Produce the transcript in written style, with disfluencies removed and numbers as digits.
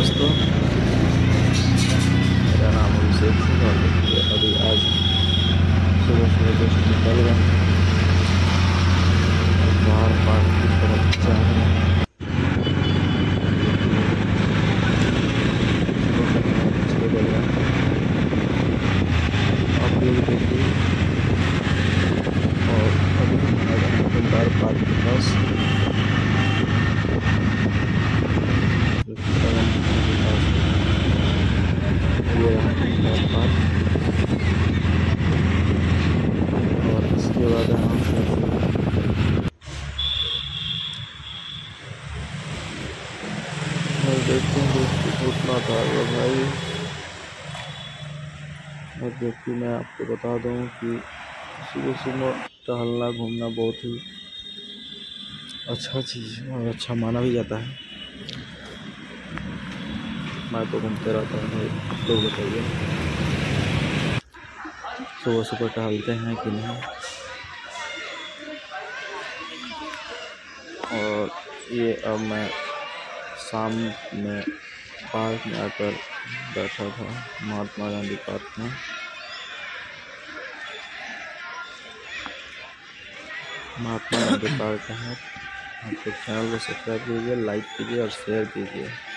दोस्तों, मेरा नाम अभिषेक सिंह और देखिए अभी आज सुबह सुबह दोस्त निकल गए बाहर पार्क की तरफ जा रहे हैं। आप लोग देखिए और अभी हम आ गए हैं बाहर पार्क के पास। ये रहा पार्क और इसके बाद हम देखते हैं दोस्तों उतना था भाई। और देखिए मैं आपको बता दूं कि सुबह सुबह टहलना घूमना बहुत ही अच्छा चीज़ और अच्छा माना भी जाता है। मैं तो घूमते रहता हूँ, लोग बताइए सुबह सुबह टहलते हैं कि नहीं। और ये अब मैं शाम में पार्क में आकर बैठा था, महात्मा गांधी पार्क में। महात्मा गांधी पार्क है। आप लोग चैनल को सब्सक्राइब कीजिए, लाइक कीजिए और शेयर कीजिए।